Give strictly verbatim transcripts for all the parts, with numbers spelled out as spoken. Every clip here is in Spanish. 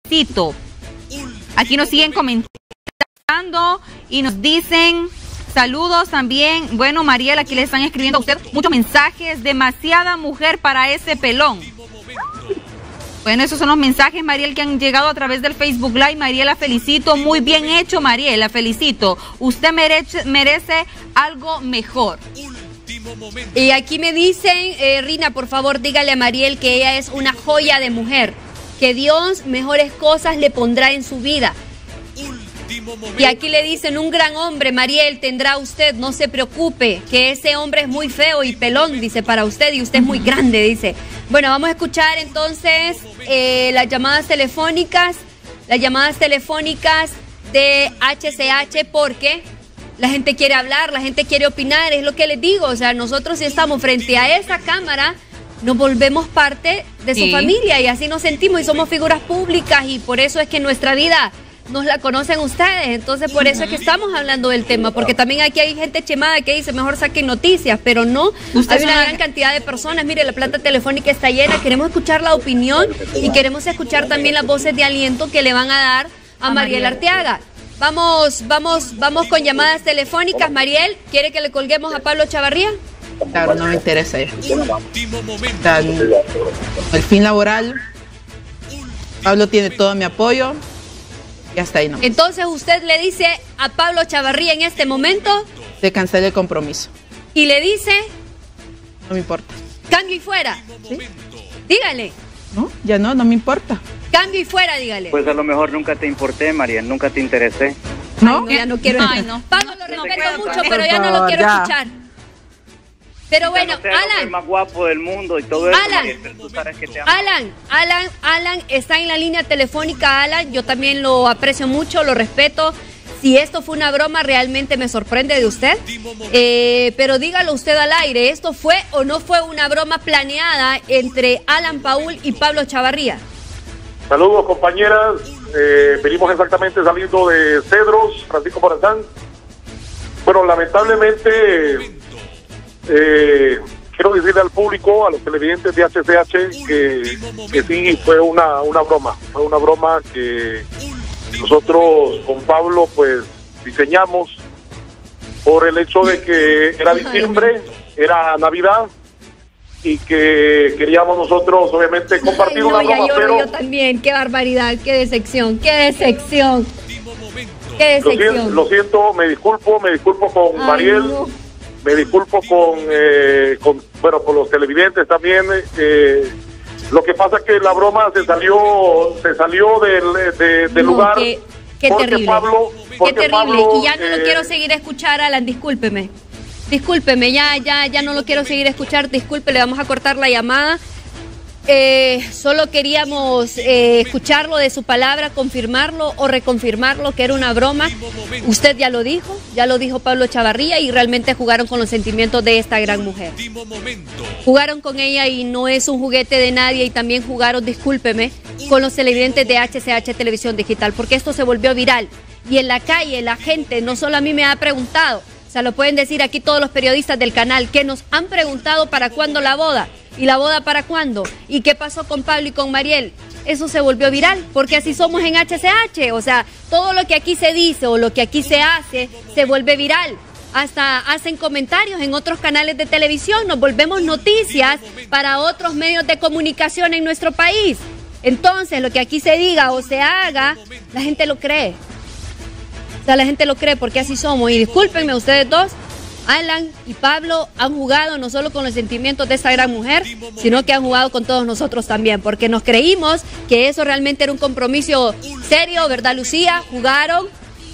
felicito. Aquí nos siguen comentando y nos dicen saludos también. Bueno, Mariel, aquí le están escribiendo a usted muchos mensajes. Demasiada mujer para ese pelón. Bueno, esos son los mensajes, Mariel, que han llegado a través del Facebook Live. Mariel, la felicito. Muy bien hecho, Mariel, la felicito. Usted merece, merece algo mejor. Y aquí me dicen, eh, Rina, por favor, dígale a Mariel que ella es una joya de mujer. Que Dios mejores cosas le pondrá en su vida. Y aquí le dicen, un gran hombre, Mariel, tendrá usted, no se preocupe, que ese hombre es muy feo y pelón, dice, para usted, y usted es muy grande, dice. Bueno, vamos a escuchar entonces eh, las llamadas telefónicas, las llamadas telefónicas de H C H, porque la gente quiere hablar, la gente quiere opinar, es lo que les digo, o sea, nosotros si estamos frente a esa cámara, nos volvemos parte de su sí. familia, y así nos sentimos, y somos figuras públicas, y por eso es que nuestra vida nos la conocen ustedes, entonces por eso es que estamos hablando del tema, porque también aquí hay gente chemada que dice mejor saquen noticias, pero no, hay una gran cantidad de personas. Mire, la planta telefónica está llena, queremos escuchar la opinión y queremos escuchar también las voces de aliento que le van a dar a, a Mariel Arteaga. Vamos, vamos, vamos con llamadas telefónicas. Mariel, ¿quiere que le colguemos a Pablo Chavarría? Claro, no me interesa eso. El fin laboral, Pablo tiene todo mi apoyo. Y hasta ahí no. Entonces usted le dice a Pablo Chavarría en este momento, se cancela el compromiso. Y le dice, no me importa. Cambio y fuera. ¿Sí? Dígale. No, ya no, no me importa. Cambio y fuera, dígale. Pues a lo mejor nunca te importé, Mariel, nunca te interesé. ¿No? Ay, no, ya no quiero. Ay, no. Pablo, lo respeto no, mucho, pero ya no lo quiero ya. escuchar. Pero bueno, no sé, Alan, el más guapo del mundo y todo eso, Alan, Mariel, pero tú sabes que te amo. Alan, Alan, Alan está en la línea telefónica. Alan, yo también lo aprecio mucho, lo respeto. Si esto fue una broma, realmente me sorprende de usted. Eh, pero dígalo usted al aire, ¿esto fue o no fue una broma planeada entre Alan Paul y Pablo Chavarría? Saludos, compañeras. Eh, venimos exactamente saliendo de Cedros, Francisco Morazán. Bueno, lamentablemente... Eh, quiero decirle al público, a los televidentes de H C H, que, que sí fue una, una broma, fue una broma que nosotros con Pablo pues diseñamos por el hecho de que era diciembre, era Navidad y que queríamos nosotros obviamente compartir Ay, no, una broma, yo, pero... Yo también, qué barbaridad, qué decepción, qué decepción, qué decepción. Lo siento, lo siento me disculpo, me disculpo con Ay, Mariel. No. Me disculpo con, eh, con, bueno, con los televidentes también. Eh, lo que pasa es que la broma se salió, se salió del, de, del no, lugar. Qué, qué porque terrible. Pablo, porque qué terrible. Pablo, y ya no eh, lo quiero seguir escuchar, Alan. Discúlpeme, discúlpeme. Ya, ya, ya no lo quiero seguir escuchar. Disculpe, le vamos a cortar la llamada. Eh, solo queríamos eh, escucharlo de su palabra, confirmarlo o reconfirmarlo que era una broma. Usted ya lo dijo, ya lo dijo Pablo Chavarría y realmente jugaron con los sentimientos de esta gran mujer. Jugaron con ella y no es un juguete de nadie y también jugaron, discúlpeme, con los televidentes de H C H Televisión Digital porque esto se volvió viral y en la calle la gente no solo a mí me ha preguntado, o sea, lo pueden decir aquí todos los periodistas del canal que nos han preguntado para cuándo la boda. ¿Y la boda para cuándo? ¿Y qué pasó con Pablo y con Mariel? Eso se volvió viral, porque así somos en H C H. O sea, todo lo que aquí se dice o lo que aquí se hace, se vuelve viral. Hasta hacen comentarios en otros canales de televisión, nos volvemos noticias para otros medios de comunicación en nuestro país. Entonces, lo que aquí se diga o se haga, la gente lo cree. O sea, la gente lo cree porque así somos. Y discúlpenme ustedes dos, Alan y Pablo han jugado no solo con los sentimientos de esa gran mujer, sino que han jugado con todos nosotros también, porque nos creímos que eso realmente era un compromiso serio, ¿verdad, Lucía? Jugaron.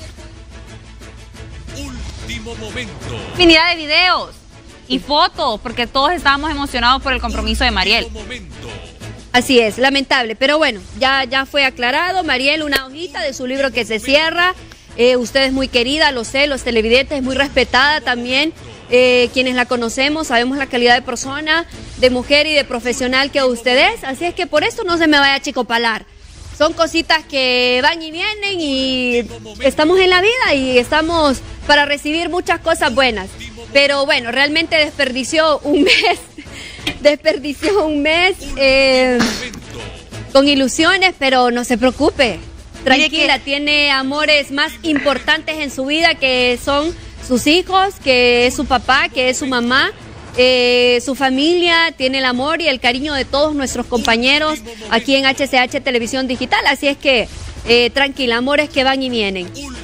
Infinidad de videos y fotos, porque todos estábamos emocionados por el compromiso de Mariel. Así es, lamentable, pero bueno, ya, ya fue aclarado. Mariel, una hojita de su libro que se cierra. Eh, usted es muy querida, lo sé, los televidentes, muy respetada también. Eh, quienes la conocemos, sabemos la calidad de persona, de mujer y de profesional que usted es. Así es que por esto no se me vaya a chicopalar. Son cositas que van y vienen y estamos en la vida y estamos para recibir muchas cosas buenas. Pero bueno, realmente desperdició un mes, desperdició un mes. Eh, con ilusiones, pero no se preocupe. Tranquila, que... tiene amores más importantes en su vida, que son sus hijos, que es su papá, que es su mamá, eh, su familia, tiene el amor y el cariño de todos nuestros compañeros aquí en H C H Televisión Digital. Así es que, eh, tranquila, amores que van y vienen.